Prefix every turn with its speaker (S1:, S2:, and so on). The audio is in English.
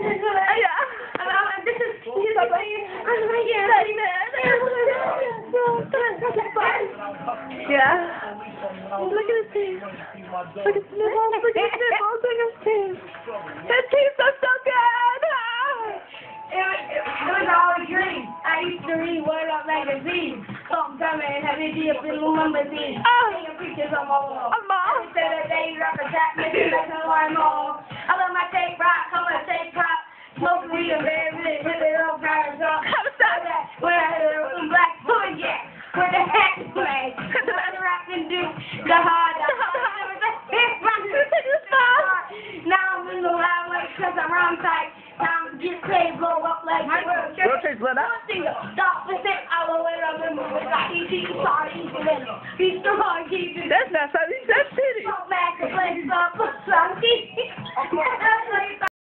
S1: This is he's like, yeah. Look at his teeth. Look at his nipples. Look at his nipples. Look at his teeth. His teeth are so good.
S2: It was all a dream. I used to read Word Up magazine. Sometimes and have it up in limousine. Taking pictures on my wall. I said that they rock a tap, making like a line mall. I love my tape rock, I love tape pop. Smoke weed and very really hit it up, guys. When I hit it with some black boy, yeah. With the hat flag. The rock and do the hard. Now I'm in the limelight because I'm wrong side. Now I'm just paid blow up like my world.
S1: Rotate's let out.
S2: Stop with it. I will wait up in the way. I eat these sardines and then he's the hard keeping.
S1: That's not sardines, that's titties.
S2: Go back and play stuff.